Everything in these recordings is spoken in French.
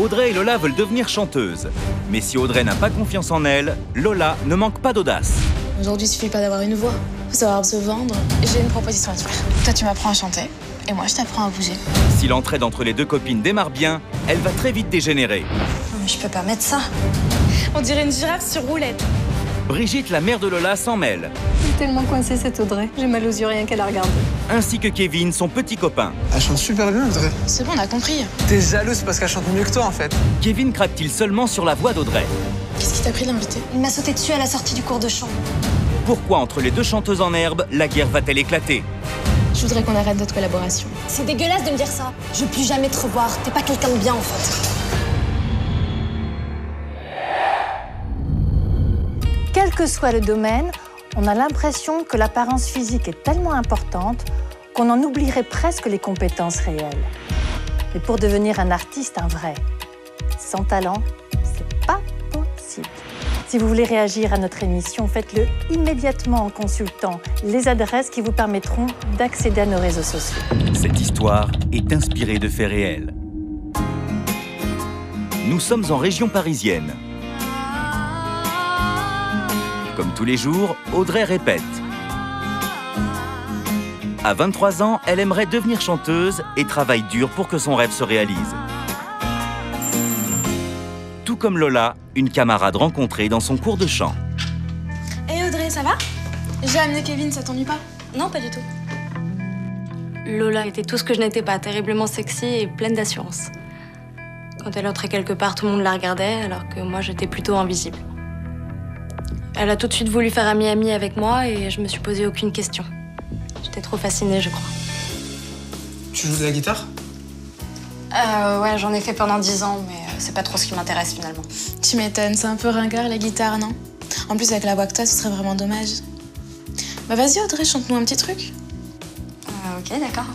Audrey et Lola veulent devenir chanteuses. Mais si Audrey n'a pas confiance en elle, Lola ne manque pas d'audace. Aujourd'hui, il suffit pas d'avoir une voix. Faut savoir se vendre. J'ai une proposition à te faire. Toi, tu m'apprends à chanter. Et moi, je t'apprends à bouger. Si l'entraide entre les deux copines démarre bien, elle va très vite dégénérer. Non, mais je peux pas mettre ça. On dirait une girafe sur roulette. Brigitte, la mère de Lola, s'en mêle. Je suis tellement coincée cette Audrey. J'ai mal aux yeux rien qu'à la regarder. Ainsi que Kevin, son petit copain. Elle chante super bien, Audrey. C'est bon, on a compris. T'es jalouse parce qu'elle chante mieux que toi, en fait. Kevin craque-t-il seulement sur la voix d'Audrey? Qu'est-ce qui t'a pris d'inviter? Il m'a sauté dessus à la sortie du cours de chant. Pourquoi entre les deux chanteuses en herbe, la guerre va-t-elle éclater? Je voudrais qu'on arrête notre collaboration. C'est dégueulasse de me dire ça. Je veux plus jamais te revoir. T'es pas quelqu'un de bien, en fait. Quel que soit le domaine, on a l'impression que l'apparence physique est tellement importante qu'on en oublierait presque les compétences réelles. Mais pour devenir un artiste, un vrai, sans talent, c'est pas possible. Si vous voulez réagir à notre émission, faites-le immédiatement en consultant les adresses qui vous permettront d'accéder à nos réseaux sociaux. Cette histoire est inspirée de faits réels. Nous sommes en région parisienne. Comme tous les jours, Audrey répète. À 23 ans, elle aimerait devenir chanteuse et travaille dur pour que son rêve se réalise. Tout comme Lola, une camarade rencontrée dans son cours de chant. Hé Audrey, ça va? J'ai amené Kevin, ça t'ennuie pas? Non, pas du tout. Lola était tout ce que je n'étais pas, terriblement sexy et pleine d'assurance. Quand elle entrait quelque part, tout le monde la regardait, alors que moi, j'étais plutôt invisible. Elle a tout de suite voulu faire ami-ami avec moi et je me suis posé aucune question. J'étais trop fascinée, je crois. Tu joues de la guitare? Ouais, j'en ai fait pendant 10 ans, mais c'est pas trop ce qui m'intéresse finalement. Tu m'étonnes, c'est un peu ringard la guitare, non? En plus, avec la voix que toi, ce serait vraiment dommage. Bah vas-y Audrey, chante-nous un petit truc. Ok, d'accord.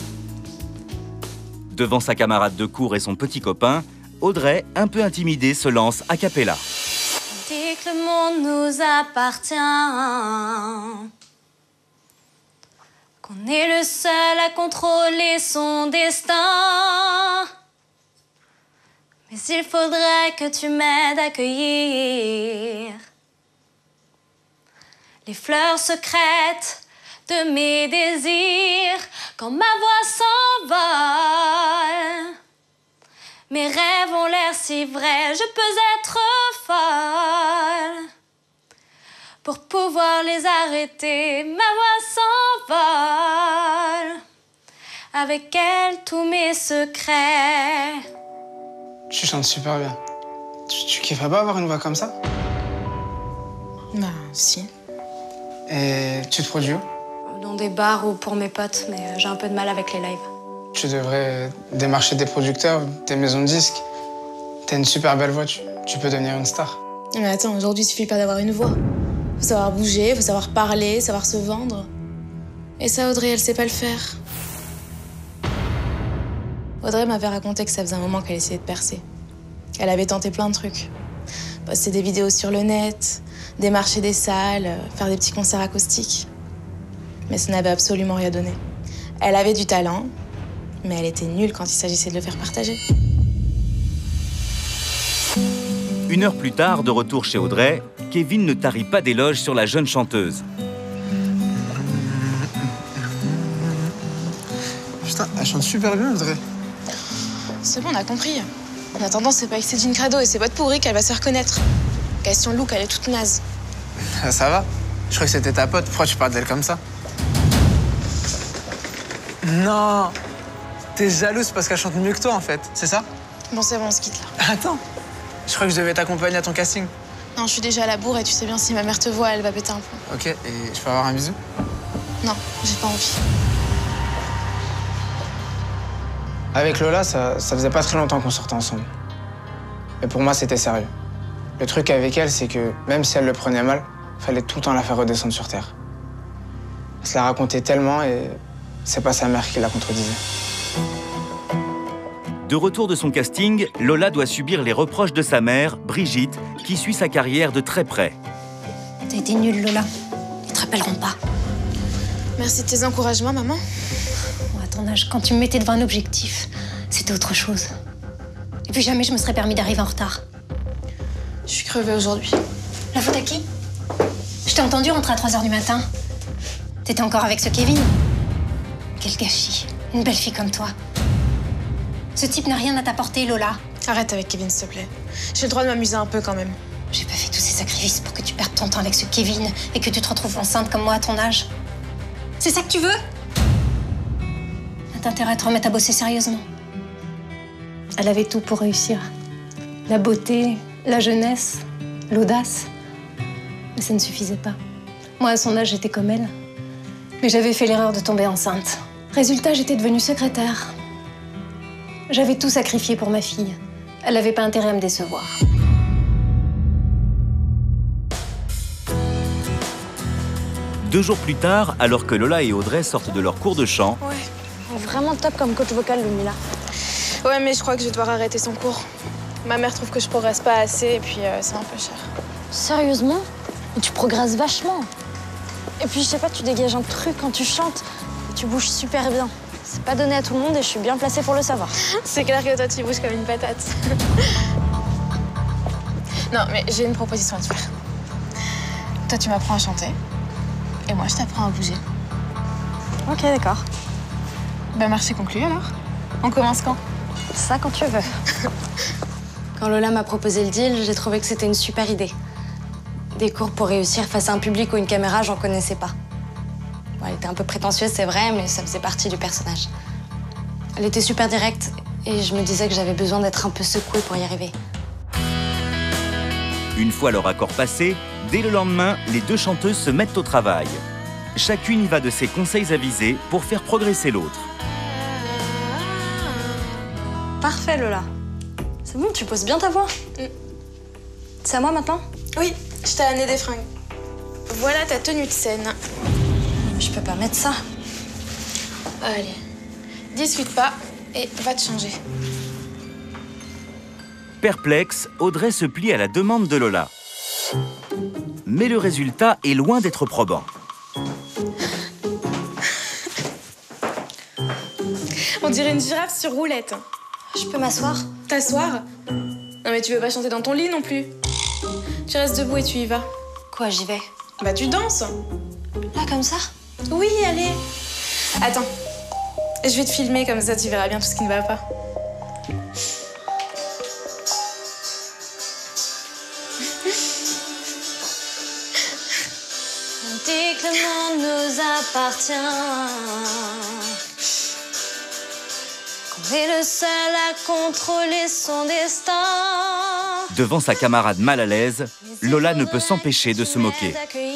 Devant sa camarade de cours et son petit copain, Audrey, un peu intimidée, se lance a cappella. On dit que le monde nous appartient, qu'on est le seul à contrôler son destin. Mais il faudrait que tu m'aides à cueillir les fleurs secrètes de mes désirs. Quand ma voix s'envole, mes rêves ont l'air si vrais, je peux être folle. Pour pouvoir les arrêter, ma voix s'envole. Avec elle, tous mes secrets. Tu chantes super bien. Tu kifferais pas avoir une voix comme ça? Bah si. Et tu te produis où? Dans des bars ou pour mes potes, mais j'ai un peu de mal avec les lives. Tu devrais démarcher des producteurs, des maisons de disques. T'as une super belle voix, tu peux devenir une star. Mais attends, aujourd'hui, il suffit pas d'avoir une voix. Faut savoir bouger, faut savoir parler, savoir se vendre. Et ça, Audrey, elle sait pas le faire. Audrey m'avait raconté que ça faisait un moment qu'elle essayait de percer. Elle avait tenté plein de trucs. Poster des vidéos sur le net, démarcher des salles, faire des petits concerts acoustiques. Mais ça n'avait absolument rien donné. Elle avait du talent, mais elle était nulle quand il s'agissait de le faire partager. Une heure plus tard, de retour chez Audrey, Kevin ne tarit pas d'éloges sur la jeune chanteuse. Putain, elle chante super bien, Audrey. C'est bon, on a compris. En attendant, c'est pas avec ses jeans crado et ses bottes pourries qu'elle va se faire connaître. Question look, elle est toute naze. Ça va? Je crois que c'était ta pote. Pourquoi tu parles d'elle comme ça? Non! T'es jalouse parce qu'elle chante mieux que toi, en fait. C'est ça? Bon, c'est bon, on se quitte là. Attends! Je crois que je devais t'accompagner à ton casting. Non, je suis déjà à la bourre et tu sais bien, si ma mère te voit, elle va péter un plomb. Ok, et je peux avoir un bisou? Non, j'ai pas envie. Avec Lola, ça faisait pas très longtemps qu'on sortait ensemble. Mais pour moi, c'était sérieux. Le truc avec elle, c'est que même si elle le prenait mal, fallait tout le temps la faire redescendre sur Terre. Elle se la racontait tellement et c'est pas sa mère qui la contredisait. De retour de son casting, Lola doit subir les reproches de sa mère, Brigitte, qui suit sa carrière de très près. T'as été nulle, Lola. Ils te rappelleront pas. Merci de tes encouragements, maman. Bon, à ton âge, quand tu me mettais devant un objectif, c'était autre chose. Et puis jamais je me serais permis d'arriver en retard. Je suis crevée aujourd'hui. La faute à qui? Je t'ai entendu rentrer à 3h du matin. T'étais encore avec ce Kevin. Quel gâchis. Une belle fille comme toi. Ce type n'a rien à t'apporter, Lola. Arrête avec Kevin, s'il te plaît. J'ai le droit de m'amuser un peu quand même. J'ai pas fait tous ces sacrifices pour que tu perdes ton temps avec ce Kevin et que tu te retrouves enceinte comme moi à ton âge. C'est ça que tu veux? T'as intérêt à te remettre à bosser sérieusement. Elle avait tout pour réussir. La beauté, la jeunesse, l'audace. Mais ça ne suffisait pas. Moi, à son âge, j'étais comme elle. Mais j'avais fait l'erreur de tomber enceinte. Résultat, j'étais devenue secrétaire. J'avais tout sacrifié pour ma fille. Elle n'avait pas intérêt à me décevoir. Deux jours plus tard, alors que Lola et Audrey sortent de leur cours de chant, Ouais. Vraiment top comme coach vocal, le Mila. Ouais, mais je crois que je vais devoir arrêter son cours. Ma mère trouve que je progresse pas assez et puis c'est un peu cher. Sérieusement? Mais tu progresses vachement. Et puis, je sais pas, tu dégages un truc quand tu chantes. Tu bouges super bien. C'est pas donné à tout le monde et je suis bien placée pour le savoir. C'est clair que toi, tu bouges comme une patate. Non, mais j'ai une proposition à te faire. Toi, tu m'apprends à chanter. Et moi, je t'apprends à bouger. Ok, d'accord. Ben, marché conclu alors. On commence quand? Ça, quand tu veux. Quand Lola m'a proposé le deal, j'ai trouvé que c'était une super idée. Des cours pour réussir face à un public ou une caméra, j'en connaissais pas. Bon, elle était un peu prétentieuse, c'est vrai, mais ça faisait partie du personnage. Elle était super directe et je me disais que j'avais besoin d'être un peu secouée pour y arriver. une fois leur accord passé, dès le lendemain, les deux chanteuses se mettent au travail. Chacune y va de ses conseils avisés pour faire progresser l'autre. Parfait, Lola. C'est bon, tu poses bien ta voix. C'est à moi maintenant? Oui, je t'ai amené des fringues. Voilà ta tenue de scène. Je peux pas mettre ça. Allez, discute pas et va te changer. Perplexe, Audrey se plie à la demande de Lola. Mais le résultat est loin d'être probant. On dirait une girafe sur roulette. Je peux m'asseoir? T'asseoir? Non mais tu veux pas chanter dans ton lit non plus. Tu restes debout et tu y vas. Quoi, j'y vais? Bah tu danses. Là, comme ça? Oui, allez. Attends, je vais te filmer comme ça tu verras bien tout ce qui ne va pas. On dit que le monde nous appartient, qu'on est le seul à contrôler son destin. Devant sa camarade mal à l'aise, Lola ne peut s'empêcher de se moquer.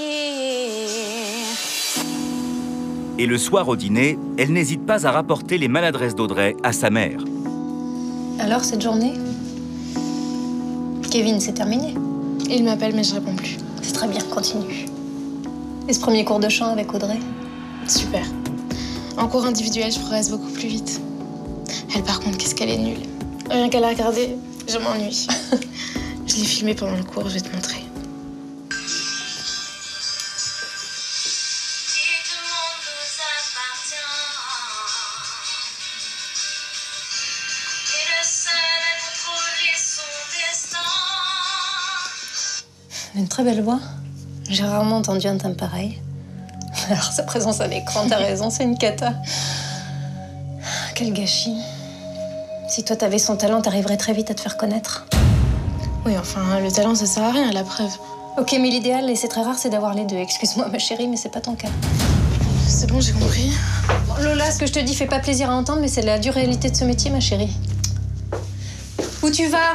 Et le soir au dîner, elle n'hésite pas à rapporter les maladresses d'Audrey à sa mère. Alors, cette journée? Kevin, c'est terminé. Il m'appelle mais je réponds plus. C'est très bien, continue. Et ce premier cours de chant avec Audrey? Super. En cours individuel, je progresse beaucoup plus vite. Elle, par contre, qu'est-ce qu'elle est nulle. Rien qu'à la regarder, je m'ennuie. Je l'ai filmée pendant le cours, je vais te montrer. Elle a une très belle voix. J'ai rarement entendu un timbre pareil. Alors, sa présence à l'écran, t'as raison, c'est une cata. Quel gâchis. Si toi, t'avais son talent, t'arriverais très vite à te faire connaître. Oui, enfin, le talent, ça sert à rien, la preuve. Ok, mais l'idéal, et c'est très rare, c'est d'avoir les deux. Excuse-moi, ma chérie, mais c'est pas ton cas. C'est bon, j'ai compris. Bon, Lola, ce que je te dis fait pas plaisir à entendre, mais c'est la dure réalité de ce métier, ma chérie. Où tu vas?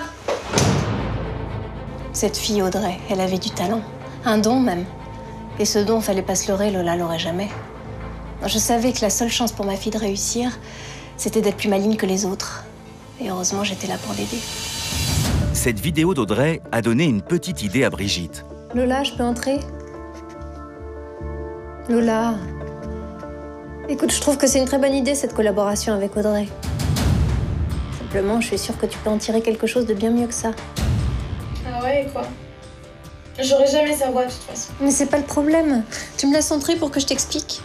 Cette fille, Audrey, elle avait du talent. Un don, même. Et ce don, fallait pas se leurrer, Lola l'aurait jamais. Je savais que la seule chance pour ma fille de réussir, c'était d'être plus maligne que les autres. Et heureusement, j'étais là pour l'aider. Cette vidéo d'Audrey a donné une petite idée à Brigitte. Lola, je peux entrer? Lola. Écoute, je trouve que c'est une très bonne idée, cette collaboration avec Audrey. Simplement, je suis sûre que tu peux en tirer quelque chose de bien mieux que ça. Ah ouais, et quoi? J'aurais jamais sa voix, de toute façon. Mais c'est pas le problème. Tu me laisses entrer pour que je t'explique.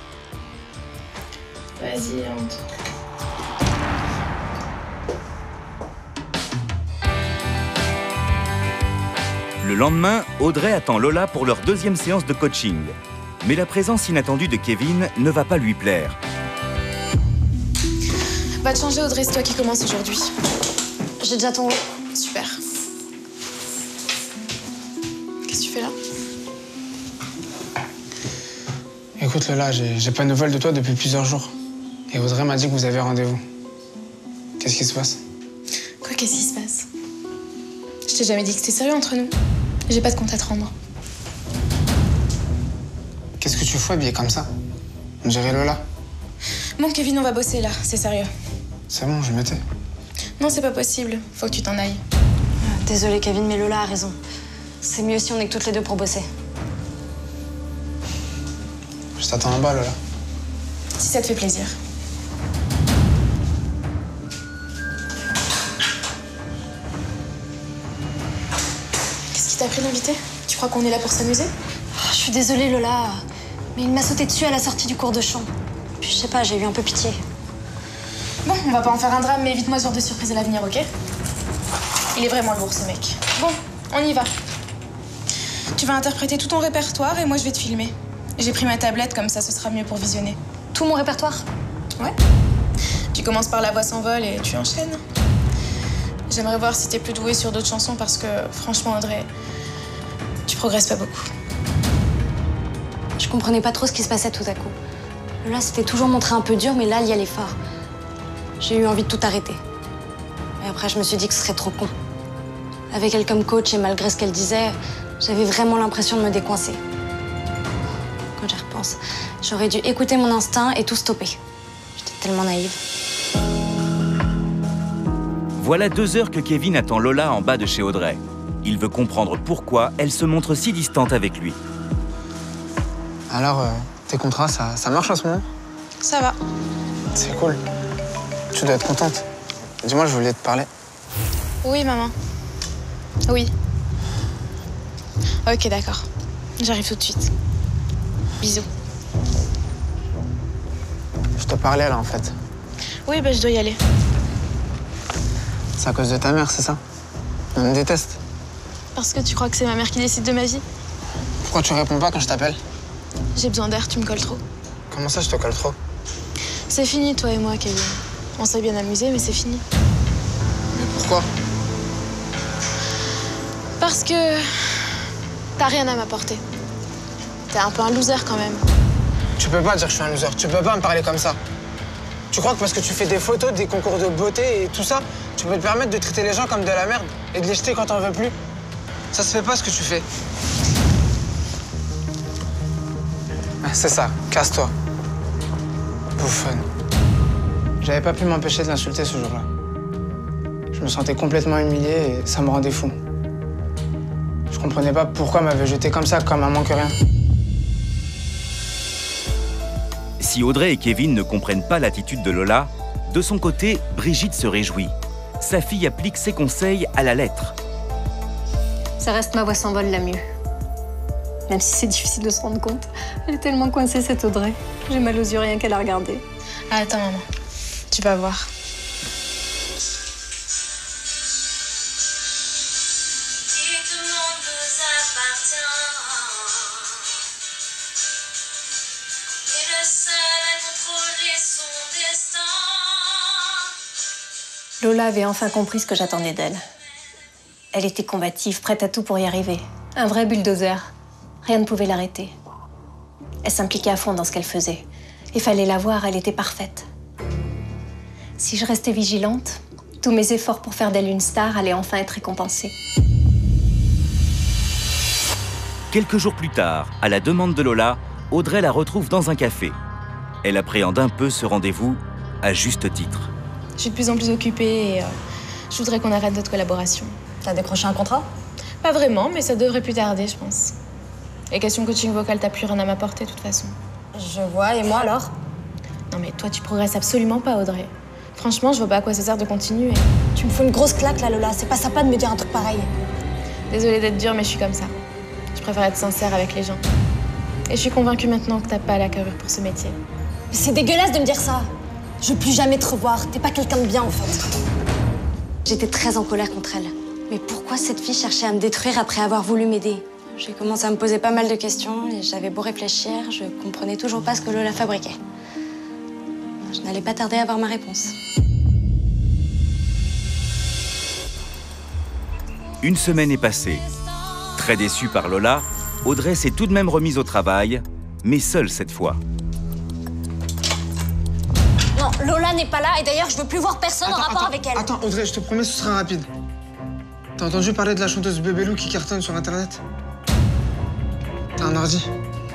Vas-y, entre. Le lendemain, Audrey attend Lola pour leur deuxième séance de coaching. Mais la présence inattendue de Kevin ne va pas lui plaire. Va te changer, Audrey, c'est toi qui commences aujourd'hui. J'ai déjà ton... Super. Qu'est-ce que tu fais là? Écoute Lola, j'ai pas de nouvelles de toi depuis plusieurs jours. Et Audrey m'a dit que vous avez rendez-vous. Qu'est-ce qui se passe? Quoi, qu'est-ce qui se passe? Je t'ai jamais dit que c'était sérieux entre nous. J'ai pas de compte à te rendre. Qu'est-ce que tu fous habillée comme ça? On dirait Lola. Bon, Kevin, on va bosser là, c'est sérieux. C'est bon, je m'étais. Non, c'est pas possible. Faut que tu t'en ailles. Désolée, Kevin, mais Lola a raison. C'est mieux si on est que toutes les deux pour bosser. Je t'attends en bas, Lola. Si ça te fait plaisir. Qu'est-ce qui t'a pris d'inviter? Tu crois qu'on est là pour s'amuser? Je suis désolée, Lola, mais il m'a sauté dessus à la sortie du cours de chant. Puis je sais pas, j'ai eu un peu pitié. Bon, on va pas en faire un drame, mais évite-moi ce genre de surprise à l'avenir, ok? Il est vraiment lourd, ce mec. Bon, on y va. Tu vas interpréter tout ton répertoire et moi, je vais te filmer. J'ai pris ma tablette, comme ça, ce sera mieux pour visionner. Tout mon répertoire? Ouais. Tu commences par La Voix s'envole et tu enchaînes. J'aimerais voir si t'es plus douée sur d'autres chansons parce que, franchement, Audrey, tu progresses pas beaucoup. Je comprenais pas trop ce qui se passait tout à coup. Lola s'était toujours montré un peu dur, mais là, elle y allait fort. J'ai eu envie de tout arrêter. Et après, je me suis dit que ce serait trop con. Avec elle comme coach et malgré ce qu'elle disait, j'avais vraiment l'impression de me décoincer. Quand j'y repense, j'aurais dû écouter mon instinct et tout stopper. J'étais tellement naïve. Voilà 2 heures que Kevin attend Lola en bas de chez Audrey. Il veut comprendre pourquoi elle se montre si distante avec lui. Alors, tes contrats, ça marche en ce moment? Ça va. C'est cool. Tu dois être contente. Dis-moi, je voulais te parler. Oui, maman. Oui. Ok, d'accord. J'arrive tout de suite. Bisous. Je te parlais là, en fait. Oui, bah je dois y aller. C'est à cause de ta mère, c'est ça? Elle me déteste. Parce que tu crois que c'est ma mère qui décide de ma vie? Pourquoi tu réponds pas quand je t'appelle? J'ai besoin d'air, tu me colles trop. Comment ça, je te colle trop? C'est fini, toi et moi, Kevin. On s'est bien amusé, mais c'est fini. Mais pourquoi? Parce que t'as rien à m'apporter. T'es un peu un loser quand même. Tu peux pas dire que je suis un loser. Tu peux pas me parler comme ça. Tu crois que parce que tu fais des photos, des concours de beauté et tout ça, tu peux te permettre de traiter les gens comme de la merde et de les jeter quand t'en veux plus? Ça se fait pas ce que tu fais. Ah, c'est ça, casse-toi. Bouffonne. J'avais pas pu m'empêcher de l'insulter ce jour-là. Je me sentais complètement humilié et ça me rendait fou. Je comprenais pas pourquoi elle m'avait jeté comme ça, comme un moins que rien. Si Audrey et Kevin ne comprennent pas l'attitude de Lola, de son côté, Brigitte se réjouit. Sa fille applique ses conseils à la lettre. Ça reste Ma Voix s'envole la mieux. Même si c'est difficile de se rendre compte. Elle est tellement coincée, cette Audrey. J'ai mal aux yeux rien qu'à la regarder. Ah, attends, maman. Tu vas voir. Lola avait enfin compris ce que j'attendais d'elle. Elle était combative, prête à tout pour y arriver. Un vrai bulldozer. Rien ne pouvait l'arrêter. Elle s'impliquait à fond dans ce qu'elle faisait. Il fallait la voir, elle était parfaite. Si je restais vigilante, tous mes efforts pour faire d'elle une star allaient enfin être récompensés. Quelques jours plus tard, à la demande de Lola, Audrey la retrouve dans un café. Elle appréhende un peu ce rendez-vous, à juste titre. Je suis de plus en plus occupée et je voudrais qu'on arrête notre collaboration. T'as décroché un contrat? Pas vraiment, mais ça devrait plus tarder, je pense. Les questions coaching vocal, t'as plus rien à m'apporter, de toute façon. Je vois, et moi alors? Non mais toi, tu progresses absolument pas, Audrey. Franchement, je vois pas à quoi ça sert de continuer. Tu me fous une grosse claque là, Lola. C'est pas sympa de me dire un truc pareil. Désolée d'être dure, mais je suis comme ça. Je préfère être sincère avec les gens. Et je suis convaincue maintenant que t'as pas la carrure pour ce métier. Mais c'est dégueulasse de me dire ça. Je veux plus jamais te revoir. T'es pas quelqu'un de bien, en fait. J'étais très en colère contre elle. Mais pourquoi cette fille cherchait à me détruire après avoir voulu m'aider? J'ai commencé à me poser pas mal de questions et j'avais beau réfléchir, je comprenais toujours pas ce que Lola fabriquait. Je n'allais pas tarder à avoir ma réponse. Une semaine est passée. Très déçue par Lola, Audrey s'est tout de même remise au travail, mais seule cette fois. Non, Lola n'est pas là et d'ailleurs je veux plus voir personne en rapport avec elle. Attends, Audrey, je te promets, ce sera rapide. T'as entendu parler de la chanteuse Bébélou qui cartonne sur Internet? T'as un ordi?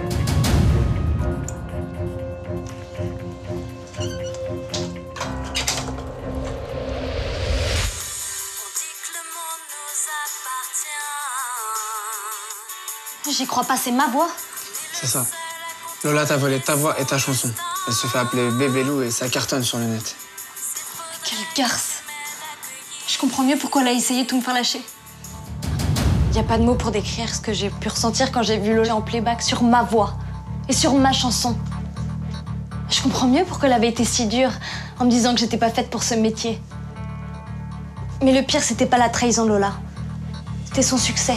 J'y crois pas, c'est ma voix. C'est ça. Lola t'a volé ta voix et ta chanson. Elle se fait appeler Bébélou et ça cartonne sur le net. Quelle garce. Je comprends mieux pourquoi elle a essayé de tout me faire lâcher. Y a pas de mots pour décrire ce que j'ai pu ressentir quand j'ai vu Lola en playback sur ma voix et sur ma chanson. Je comprends mieux pourquoi elle avait été si dure en me disant que j'étais pas faite pour ce métier. Mais le pire, c'était pas la trahison de Lola. C'était son succès.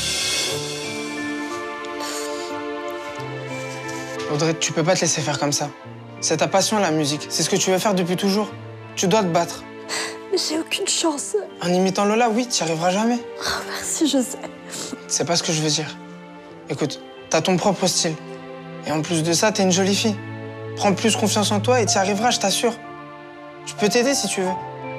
Audrey, tu peux pas te laisser faire comme ça. C'est ta passion, la musique. C'est ce que tu veux faire depuis toujours. Tu dois te battre. Mais j'ai aucune chance. En imitant Lola, oui, tu n'y arriveras jamais. Oh, merci, je sais. C'est pas ce que je veux dire. Écoute, t'as ton propre style. Et en plus de ça, t'es une jolie fille. Prends plus confiance en toi et tu y arriveras, je t'assure. Je peux t'aider si tu veux.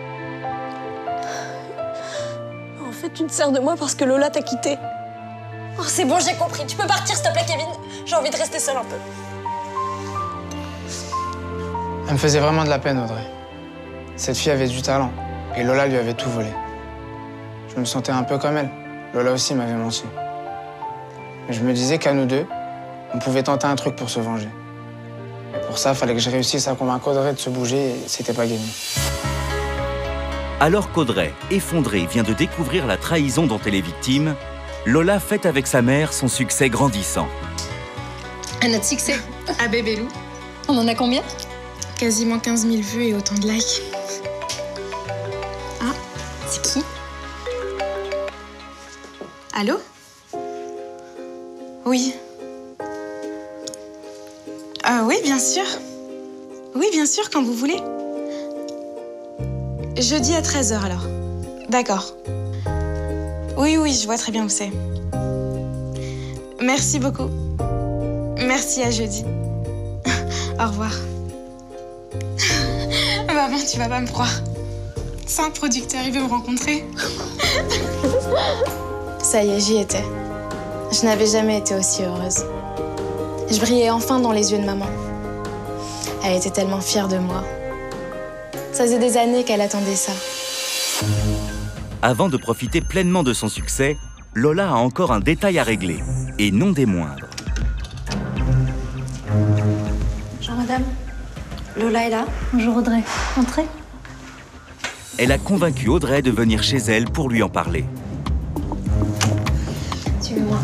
En fait, tu te sers de moi parce que Lola t'a quitté. Oh, c'est bon, j'ai compris. Tu peux partir, s'il te plaît, Kevin. J'ai envie de rester seule un peu. Elle me faisait vraiment de la peine, Audrey. Cette fille avait du talent. Et Lola lui avait tout volé. Je me sentais un peu comme elle. Lola aussi m'avait menti. Mais je me disais qu'à nous deux, on pouvait tenter un truc pour se venger. Et pour ça, il fallait que je réussisse à convaincre Audrey de se bouger et c'était pas gagné. Alors qu'Audrey, effondrée, vient de découvrir la trahison dont elle est victime, Lola fête avec sa mère son succès grandissant. À notre succès. À Bébélou, On en a combien? quasiment 15 000 vues et autant de likes. Ah, C'est qui? allô? Oui. Oui, bien sûr. Oui, bien sûr, quand vous voulez. Jeudi à 13h, alors. D'accord. Oui, oui, je vois très bien où c'est. Merci beaucoup. Merci, à jeudi. Au revoir. Maman, tu vas pas me croire. C'est un producteur, il veut me rencontrer. Ça y est, j'y étais. Je n'avais jamais été aussi heureuse. Je brillais enfin dans les yeux de maman. Elle était tellement fière de moi. Ça faisait des années qu'elle attendait ça. Avant de profiter pleinement de son succès, Lola a encore un détail à régler, et non des moindres. Bonjour, madame. Lola est là. Bonjour Audrey. Entrez. Elle a convaincu Audrey de venir chez elle pour lui en parler. Suivez-moi.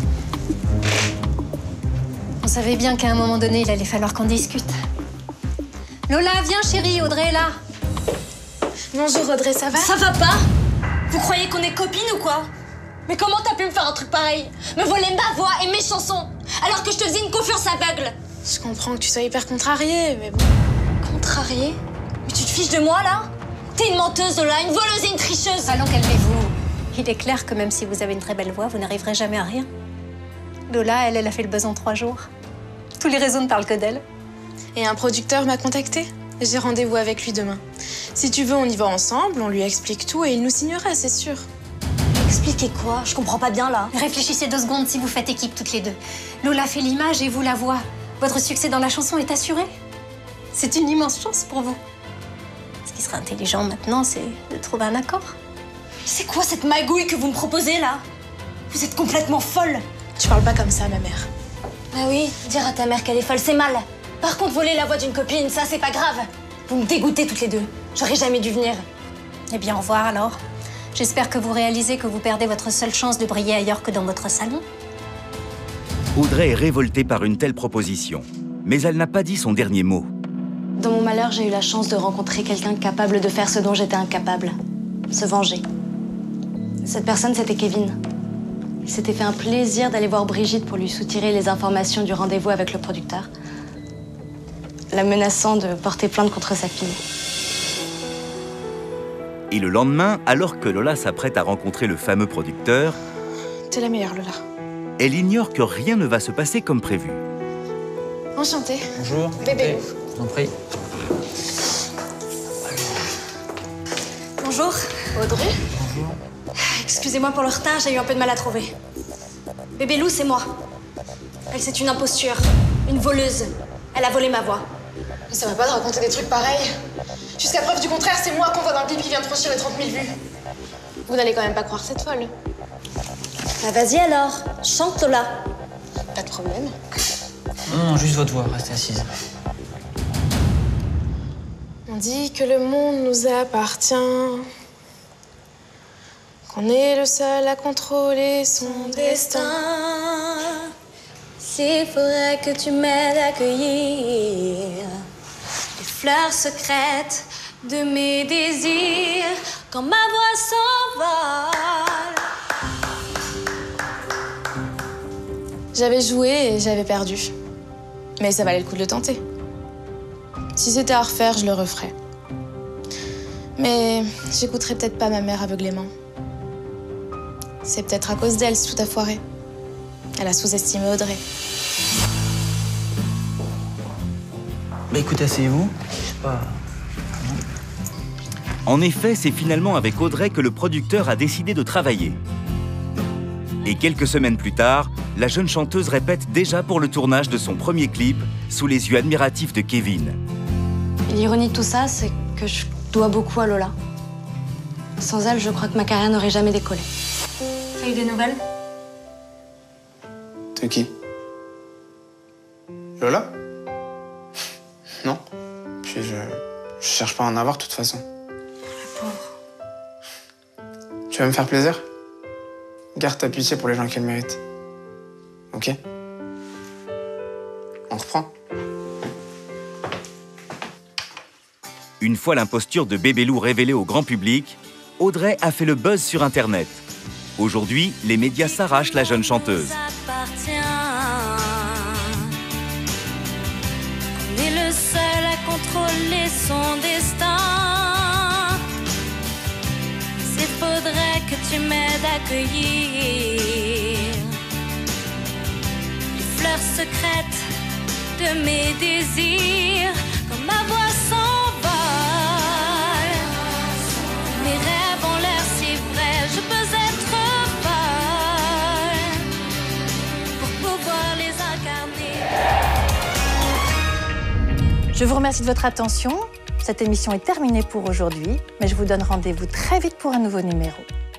On savait bien qu'à un moment donné, il allait falloir qu'on discute. Lola, viens chérie, Audrey est là. Bonjour Audrey, ça va? Ça va pas? Vous croyez qu'on est copines ou quoi? Mais comment t'as pu me faire un truc pareil? Me voler ma voix et mes chansons, alors que je te faisais une confiance aveugle? Je comprends que tu sois hyper contrariée, mais bon... Contrariée? Mais tu te fiches de moi, là? T'es une menteuse, Lola, une voleuse et une tricheuse. Allons, calmez-vous. Il est clair que même si vous avez une très belle voix, vous n'arriverez jamais à rien. Lola, elle a fait le buzz en 3 jours. Tous les réseaux ne parlent que d'elle. Et un producteur m'a contacté. J'ai rendez-vous avec lui demain. Si tu veux, on y va ensemble, on lui explique tout et il nous signera, c'est sûr. Expliquez quoi? Je comprends pas bien, là. Réfléchissez 2 secondes si vous faites équipe toutes les deux. Lola fait l'image et vous la voix. Votre succès dans la chanson est assuré. C'est une immense chance pour vous. Ce qui serait intelligent maintenant, c'est de trouver un accord. C'est quoi cette magouille que vous me proposez, là? Vous êtes complètement folle. Tu parles pas comme ça, ma mère. Ah oui, dire à ta mère qu'elle est folle, c'est mal. Par contre, voler la voix d'une copine, ça, c'est pas grave. Vous me dégoûtez toutes les deux. J'aurais jamais dû venir. Eh bien, au revoir alors. J'espère que vous réalisez que vous perdez votre seule chance de briller ailleurs que dans votre salon. Audrey est révoltée par une telle proposition, mais elle n'a pas dit son dernier mot. Dans mon malheur, j'ai eu la chance de rencontrer quelqu'un capable de faire ce dont j'étais incapable. Se venger. Cette personne, c'était Kevin. Il s'était fait un plaisir d'aller voir Brigitte pour lui soutirer les informations du rendez-vous avec le producteur, la menaçant de porter plainte contre sa fille. Et le lendemain, alors que Lola s'apprête à rencontrer le fameux producteur, T'es la meilleure, Lola. elle ignore que rien ne va se passer comme prévu. Enchantée. Bonjour. Bébé. Je vous en prie. Bonjour. Audrey. Bonjour. Excusez-moi pour le retard, j'ai eu un peu de mal à trouver. Bébé Lou, c'est moi. Elle, c'est une imposture, une voleuse. Elle a volé ma voix. Ça va pas de raconter des trucs pareils. Jusqu'à preuve du contraire, c'est moi qu'on voit dans le clip qui vient de franchir les 30 000 vues. Vous n'allez quand même pas croire cette folle. Bah vas-y alors, chante Lola. Pas de problème. Non, juste votre voix, restez assise. On dit que le monde nous appartient, qu'on est le seul à contrôler son destin. S'il faudrait que tu m'aides à cueillir les fleurs secrètes de mes désirs quand ma voix s'envole. J'avais joué et j'avais perdu. Mais ça valait le coup de le tenter. Si c'était à refaire, je le referais. Mais j'écouterais peut-être pas ma mère aveuglément. C'est peut-être à cause d'elle si tout a foiré. Elle a sous-estimé Audrey. Bah écoutez, asseyez-vous. Je sais pas... En effet, c'est finalement avec Audrey que le producteur a décidé de travailler. Et quelques semaines plus tard, la jeune chanteuse répète déjà pour le tournage de son premier clip, sous les yeux admiratifs de Kevin. L'ironie de tout ça, c'est que je dois beaucoup à Lola. Sans elle, je crois que ma carrière n'aurait jamais décollé. T'as eu des nouvelles? De qui? Lola? Non. Puis je cherche pas à en avoir de toute façon. Le pauvre. Tu vas me faire plaisir? Garde ta pitié pour les gens qui le méritent. Ok? On reprend. Une fois l'imposture de Bébé Lou révélée au grand public, Audrey a fait le buzz sur Internet. Aujourd'hui, les médias s'arrachent la jeune chanteuse. On est le seul à contrôler son destin. S'il faudrait que tu m'aides à cueillir les fleurs secrètes de mes désirs, comme ma voix s'envole. Mes rêves ont l'air si vrais, je peux être folle pour pouvoir les incarner. Je vous remercie de votre attention. Cette émission est terminée pour aujourd'hui, mais je vous donne rendez-vous très vite pour un nouveau numéro.